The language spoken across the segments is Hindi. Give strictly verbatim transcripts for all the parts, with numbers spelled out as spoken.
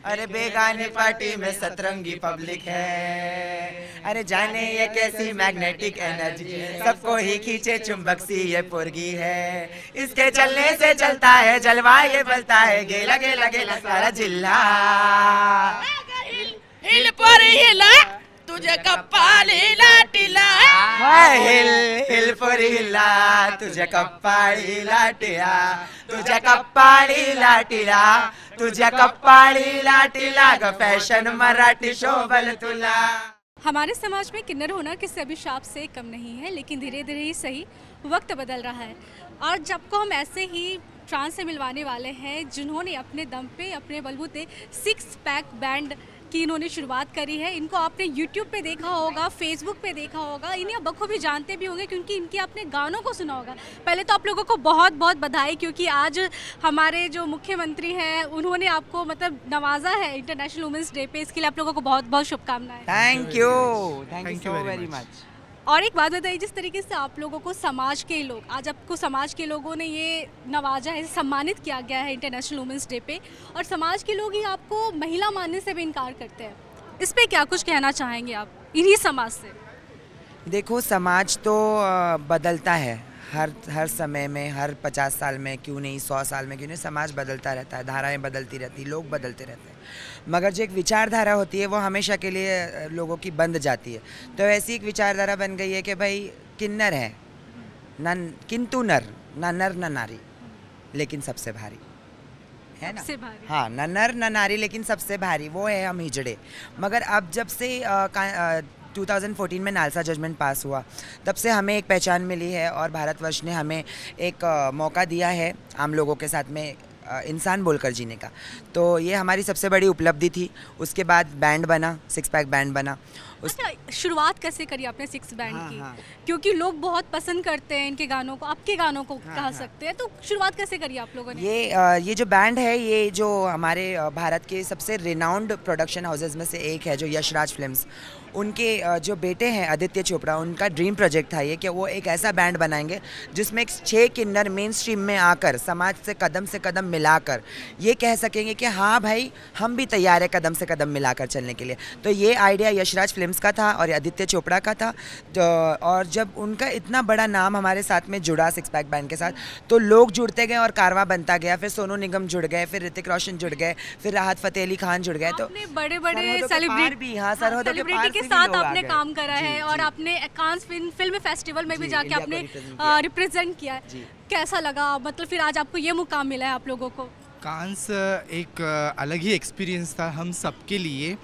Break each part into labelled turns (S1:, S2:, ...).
S1: अरे बेगाने पार्टी में सतरंगी पब्लिक है, अरे जाने ये कैसी मैग्नेटिक एनर्जी, सबको ही खींचे चुंबक सी ये पुरगी है, इसके चलने से चलता है जलवा ये बलता है, गेला गेला गेला सारा जिल्ला।
S2: हिल पर हिला तुझे कपाली लाटीला,
S1: हिल हिल पर हिला तुझे कपाळी लाटीला, तुझ्या कपाळी लाटीला, तुझ्या कपाळी लाटीला ग फॅशन मराठी शोभल तुला।
S3: हमारे समाज में किन्नर होना किसी अभिशाप से कम नहीं है, लेकिन धीरे धीरे ही सही वक्त बदल रहा है। और जब को हम ऐसे ही ट्रांस से मिलवाने वाले हैं जिन्होंने अपने दम पे अपने बलबूते सिक्स पैक बैंड की इन्होंने शुरुआत करी है। इनको आपने यूट्यूब पे देखा होगा, फेसबुक पे देखा होगा, इन्हें आप बखूबी जानते भी होंगे क्योंकि इनके आपने गानों को सुना होगा। पहले तो आप लोगों को बहुत बहुत बधाई, क्योंकि आज हमारे जो मुख्यमंत्री हैं उन्होंने आपको मतलब नवाजा है इंटरनेशनल वुमेंस डे पे। इसके लिए आप लोगों को बहुत बहुत शुभकामनाएं।
S1: Thank you, thank you so very much.
S3: और एक बात बताइए, जिस तरीके से आप लोगों को समाज के लोग, आज आपको समाज के लोगों ने ये नवाजा है, सम्मानित किया गया है इंटरनेशनल वुमेंस डे पे, और समाज के लोग ही आपको महिला मानने से भी इनकार करते हैं, इस पे क्या कुछ कहना चाहेंगे आप इन्हीं समाज से?
S1: देखो, समाज तो बदलता है हर हर समय में, हर पचास साल में क्यों नहीं, सौ साल में क्यों नहीं, समाज बदलता रहता है, धाराएं बदलती रहती, लोग बदलते रहते हैं, मगर जो एक विचारधारा होती है वो हमेशा के लिए लोगों की बंद जाती है। तो ऐसी एक विचारधारा बन गई है कि भाई किन्नर है ना, किंतु नर, ना नर ना नारी लेकिन सबसे भारी है ना,
S3: भारी।
S1: हाँ, ना नर ना नारी लेकिन सबसे भारी, वो है हम हिजड़े। मगर अब जब से आ, आ, दो हज़ार चौदह में नालसा जजमेंट पास हुआ, तब से हमें एक पहचान मिली है और भारतवर्ष ने हमें एक आ, मौका दिया है आम लोगों के साथ में आ, इंसान बोलकर जीने का। तो ये हमारी सबसे बड़ी उपलब्धि थी। उसके बाद बैंड बना, सिक्स पैक बैंड बना।
S3: उस... अच्छा, शुरुआत कैसे करी आपने सिक्स बैंड
S1: हाँ,
S3: की?
S1: हाँ।
S3: क्योंकि लोग बहुत पसंद करते हैं इनके गानों को, आपके गानों को हाँ, कह हाँ। सकते हैं, तो शुरुआत कैसे करी आप लोगों ने?
S1: ये आ, ये जो बैंड है, ये जो हमारे भारत के सबसे रिनाउंड प्रोडक्शन हाउसेज में से एक है, जो यशराज फिल्म्स, उनके जो बेटे हैं आदित्य चोपड़ा, उनका ड्रीम प्रोजेक्ट था ये कि वो एक ऐसा बैंड बनाएंगे जिसमें एक छः किन्नर मेन स्ट्रीम में आकर समाज से कदम से कदम मिलाकर ये कह सकेंगे कि हाँ भाई, हम भी तैयार है कदम से कदम मिलाकर चलने के लिए। तो ये आइडिया यशराज फिल्म्स का था और आदित्य चोपड़ा का था। तो और जब उनका इतना बड़ा नाम हमारे साथ में जुड़ा सिक्स पैक बैंड के साथ, तो लोग जुड़ते गए और कारवां बनता गया। फिर सोनू निगम जुड़ गए, फिर ऋतिक रोशन जुड़ गए, फिर राहत फ़तेह अली खान जुड़ गए। तो
S3: बड़े बड़े सेलिब्रिटी
S1: भी, हाँ, सरहदों के पार
S3: के साथ आपने काम करा है और आपने कांस फिल्म फेस्टिवल में भी जाके आपने रिप्रेजेंट किया है। कैसा लगा, मतलब फिर आज आपको ये मुकाम मिला है आप लोगों को?
S4: कांस एक अलग ही एक्सपीरियंस था हम सबके लिए।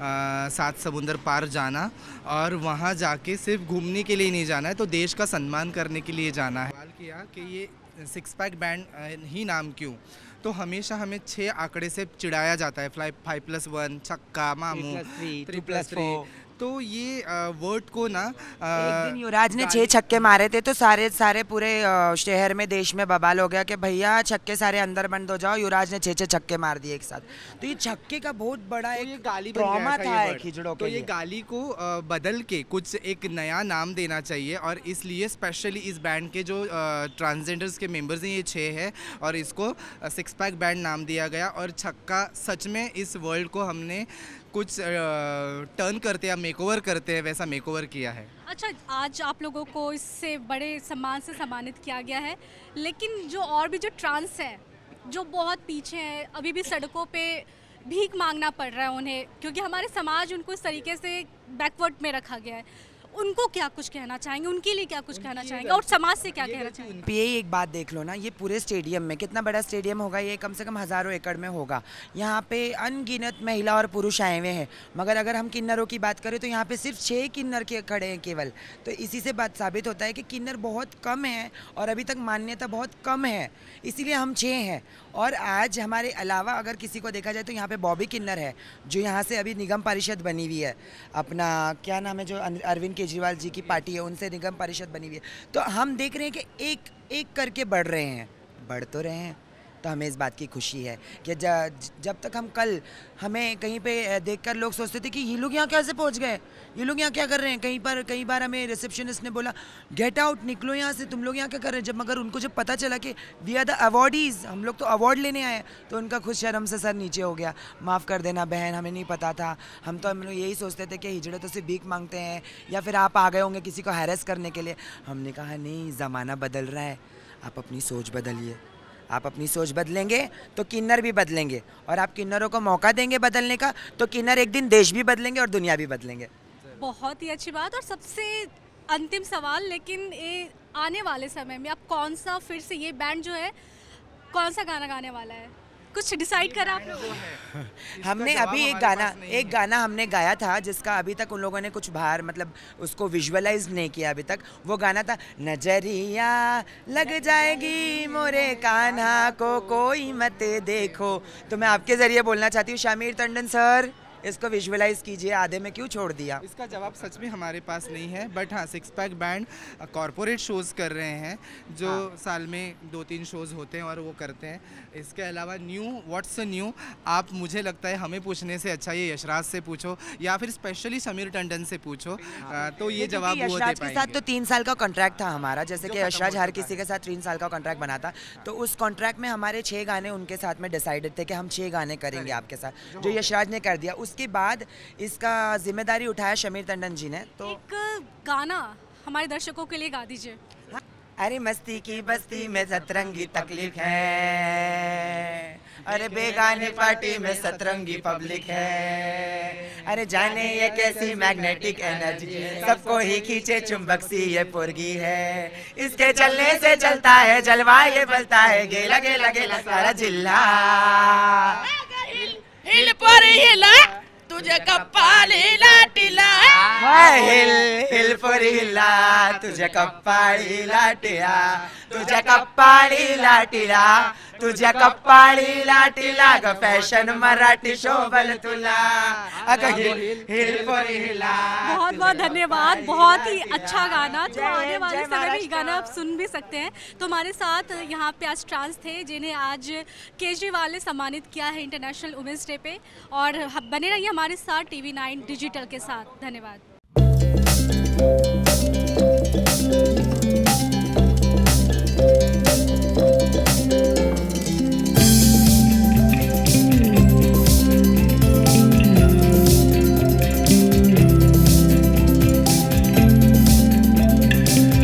S4: सात समुंदर पार जाना और वहाँ जाके सिर्फ घूमने के लिए नहीं जाना है, तो देश का सम्मान करने के लिए जाना है। सवाल किया कि ये सिक्स पैक बैंड ही नाम क्यों, तो हमेशा हमें छः आंकड़े से चिढ़ाया जाता है, फ्लाई फाइव प्लस वन, छक्का, मामू, थ्री प्लस थ्री। तो ये वर्ड को ना
S1: एक दिन युवराज ने छह छक्के मारे थे, तो सारे सारे पूरे शहर में, देश में बवाल हो गया कि भैया छक्के सारे अंदर बंद हो जाओ। युवराज ने छह छह छक्के मार दिए एक साथ। तो ये छक्के का बहुत बड़ा
S4: तो
S1: एक
S4: गाली
S1: ट्रॉमा था हिजड़ों के
S4: लिए। तो ये गाली को बदल के कुछ एक नया नाम देना चाहिए, और इसलिए स्पेशली इस बैंड के जो ट्रांसजेंडर्स के मेंबर्स हैं, ये छः है, और इसको सिक्स पैक बैंड नाम दिया गया। और छक्का सच में इस वर्ल्ड को हमने कुछ टर्न करते हैं, मेकओवर करते हैं, वैसा मेकओवर किया है।
S3: अच्छा, आज आप लोगों को इससे बड़े सम्मान से सम्मानित किया गया है, लेकिन जो और भी जो ट्रांस हैं, जो बहुत पीछे हैं, अभी भी सड़कों पे भीख मांगना पड़ रहा है उन्हें, क्योंकि हमारे समाज उनको इस तरीके से बैकवर्ड में रखा गया है। उनको क्या कुछ कहना चाहेंगे, उनके लिए क्या कुछ कहना चाहेंगे, और समाज से क्या कहना चाहेंगे?
S1: ये एक बात देख लो ना, ये पूरे स्टेडियम में, कितना बड़ा स्टेडियम होगा ये, कम से कम हज़ारों एकड़ में होगा। यहाँ पे अनगिनत महिला और पुरुष आए हुए हैं, मगर अगर हम किन्नरों की बात करें तो यहाँ पे सिर्फ छः किन्नर के खड़े हैं केवल। तो इसी से बात साबित होता है कि किन्नर बहुत कम है और अभी तक मान्यता बहुत कम है, इसीलिए हम छः हैं। और आज हमारे अलावा अगर किसी को देखा जाए तो यहाँ पे बॉबी किन्नर है, जो यहाँ से अभी निगम परिषद बनी हुई है, अपना क्या नाम है, जो अरविंद केजरीवाल जी की पार्टी है, उनसे निगम परिषद बनी हुई है। तो हम देख रहे हैं कि एक एक करके बढ़ रहे हैं, बढ़ तो रहे हैं, तो हमें इस बात की खुशी है कि जब तक हम कल हमें कहीं पे देखकर लोग सोचते थे कि ये लोग यहाँ कैसे पहुँच गए, ये लोग यहाँ क्या कर रहे हैं। कहीं पर कई बार हमें रिसेप्शनिस्ट ने बोला गेट आउट, निकलो यहाँ से, तुम लोग यहाँ क्या कर रहे हैं। जब मगर उनको जब पता चला कि वी आर द अवॉर्डीज़, हम लोग तो अवार्ड लेने आए, तो उनका खुद शर्म से सर नीचे हो गया। माफ़ कर देना बहन, हमें नहीं पता था, हम तो हम लोग यही सोचते थे कि हिजड़े तो सिर्फ भीख मांगते हैं या फिर आप आ गए होंगे किसी को हैरेस करने के लिए। हमने कहा नहीं, ज़माना बदल रहा है, आप अपनी सोच बदलिए। आप अपनी सोच बदलेंगे तो किन्नर भी बदलेंगे, और आप किन्नरों को मौका देंगे बदलने का तो किन्नर एक दिन देश भी बदलेंगे और दुनिया भी बदलेंगे।
S3: बहुत ही अच्छी बात। और सबसे अंतिम सवाल, लेकिन ये आने वाले समय में आप कौन सा फिर से ये बैंड जो है कौन सा गाना गाने वाला है, कुछ डिसाइड करा आप लोगों?
S1: हमने अभी एक गाना एक गाना हमने गाया था जिसका अभी तक उन लोगों ने कुछ बाहर मतलब उसको विजुअलाइज नहीं किया अभी तक। वो गाना था नजरिया लग जाएगी मोरे कान्हा को कोई मत देखो। तो मैं आपके ज़रिए बोलना चाहती हूँ शामिर टंडन सर, इसको विजुअलाइज कीजिए, आधे में क्यों छोड़ दिया।
S4: इसका जवाब सच में हमारे पास नहीं है, बट हाँ six pack band corporate shows कर रहे हैं जो हाँ। साल में दो तीन शोज़ होते हैं और वो करते हैं। इसके अलावा न्यू व्हाट्स न्यू, आप मुझे लगता है हमें पूछने से अच्छा ये यशराज से पूछो या फिर स्पेशली समीर टंडन से पूछो, आ, तो ये जवाब वो दे
S1: यशराज के साथ तो तीन साल का कॉन्ट्रैक्ट था हमारा, जैसे कि यशराज हर किसी के साथ तीन साल का कॉन्ट्रैक्ट बना था। तो उस कॉन्ट्रैक्ट में हमारे छः गाने उनके साथ में डिसाइडेड थे कि हम छः गाने करेंगे आपके साथ, जो यशराज ने कर दिया। उसके बाद इसका जिम्मेदारी उठाया शमीर टंडन जी ने। तो
S3: एक गाना हमारे दर्शकों के लिए गा दीजिए।
S1: अरे मस्ती की बस्ती में सतरंगी तकलीफ है, अरे बेगाने पार्टी में सतरंगी पब्लिक है, अरे जाने ये कैसी मैग्नेटिक एनर्जी सबको ही खींचे चुंबक सी ये पुरगी है, इसके चलने से चलता है जलवा ये बलता है, गेला गेला गेला सारा जिल्ला।
S2: हिल पर हिला तुझे कपाली लाटीला,
S1: हिल हिल पर हिला तुझे कपाळी लाटीला, तुझ्या कपाळी लाटीला, तुझ्या कपाळी लाटीला ग फॅशन मराठी शोभल तुला, अगं हिल हिल पर हिला।
S3: बहुत बहुत धन्यवाद, बहुत ही अच्छा गाना। तो आने वाले समय में ये गाना आप सुन भी सकते हैं। तो हमारे साथ यहाँ पे आज ट्रांस थे जिन्हें आज केजरीवाल ने सम्मानित किया है इंटरनेशनल वुमेंस डे पे, और बने रहिए हमारे साथ टीवी नाइन डिजिटल के साथ। धन्यवाद।